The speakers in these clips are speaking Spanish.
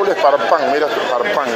moldes para pan, mira esto, para pan.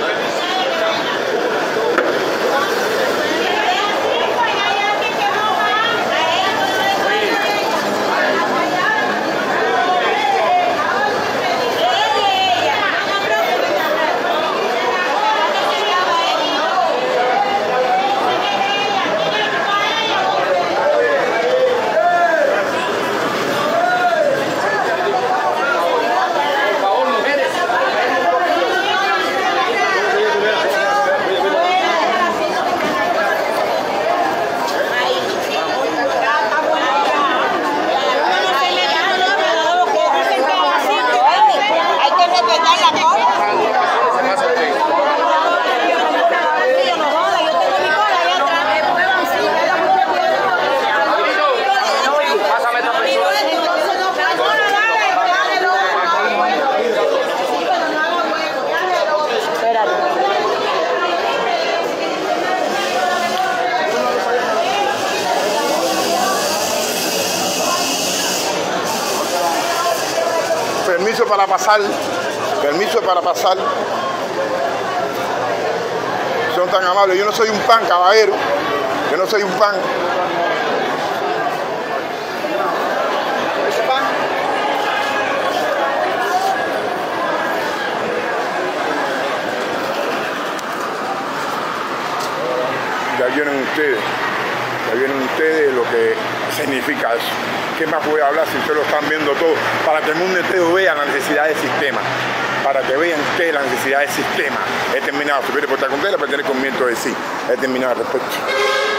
Permiso para pasar, permiso para pasar. Son tan amables. Yo no soy un pan, caballero. Yo no soy un pan. Ya vienen ustedes lo que significa eso. ¿Qué más voy a hablar si ustedes lo están viendo todo? Para que el mundo entero vea la necesidad del sistema. Para que vean ustedes la necesidad del sistema. He terminado. Si quiere portar con ustedes, para tener conmiento de sí. He terminado al respecto.